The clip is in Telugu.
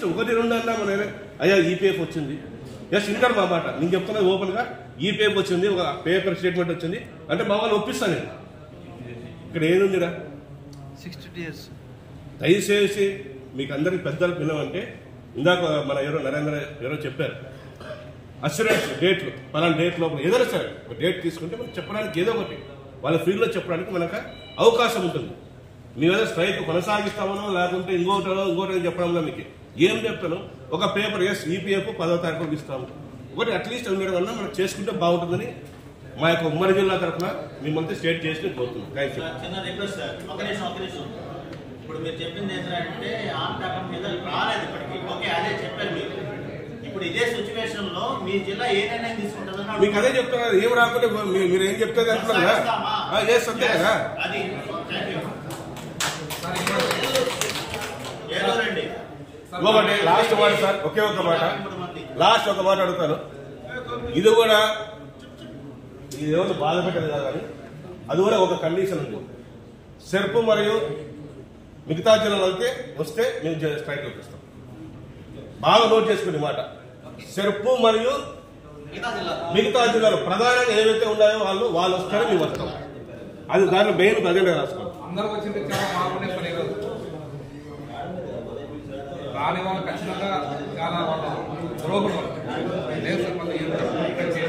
అట్లీస్ట్ ఒకటి రెండు అన్నా మన అయ్యా ఈపీఎఫ్ వచ్చింది ఎస్ ఇంటారు మా మాట. నేను చెప్తున్నది ఓపెన్గా ఈపీఎఫ్ వచ్చింది, ఒక పేపర్ స్టేట్మెంట్ వచ్చింది అంటే మా వాళ్ళు ఒప్పిస్తాను నేను. ఇక్కడ ఏముందిరా 60 days. దయచేసి మీకు అందరికి పెద్దలకు వినమంటే ఇందాక మన నరేంద్ర ఎవరో చెప్పారు అస్యూరెన్స్ డేట్లు పలానా డేట్ లోపల ఏదైనా సరే ఒక డేట్ తీసుకుంటే మనం చెప్పడానికి ఏదో ఒకటి వాళ్ళ ఫీల్డ్లో చెప్పడానికి మనకు అవకాశం ఉంటుంది. మేమేదో స్ట్రైక్ కొనసాగిస్తామనో లేకుంటే ఇంకోటి చెప్పడంలో మీకు ఏం చెప్తాను, ఒక పేపర్ ఎస్ ఈపీఎఫ్ 10వ తారీఖుకి ఇస్తాము, ఒకటి అట్లీస్ట్ ఉండడం వల్ల మనం చేసుకుంటే బాగుంటుందని మా యొక్క ఉమ్మడి జిల్లా తరఫున మిమ్మల్ని స్టేట్ చేసి కోరుతున్నాం. Thank you. ఇప్పుడు మీరు చెప్పింది ఏంటంటే ఆన్ పేపర్ మీద రాలేదు ఇప్పటికి. ఓకే, అదే చెప్పారు మీరు. ఇప్పుడు ఇదే సిచ్యువేషన్ లో మీ జిల్లా ఏ నిర్ణయం తీసుకుంటుందని మీకు అదే చెప్తున్నారు. ఏం రాకుంటే మీరు ఏం చెప్తారు అంటున్నారు కదా, అంతే కదా. అది ఒకటి లాస్ట్ మాట సార్, ఒకే ఒక మాట, లాస్ట్ ఒక మాట అడుగుతాను. ఇది కూడా ఇది ఎవరు బాధ పెట్టదు కాదు కానీ అది కూడా ఒక కండిషన్ ఉంది. సెర్పు మరియు మిగతా జిల్లాలు అయితే వస్తే మేము స్ట్రైక్ చూపిస్తాం. బాగా నోట్ చేసుకునే మాట, సెర్పు మరియు మిగతా జిల్లాలు ప్రధానంగా ఏవైతే ఉన్నాయో వాళ్ళు వస్తారో మేము వస్తాం. అది దాంట్లో మెయిన్ అజెండా రాసుకోండి. రాని వాళ్ళు ఖచ్చితంగా చాలా వాళ్ళు ద్రోహులు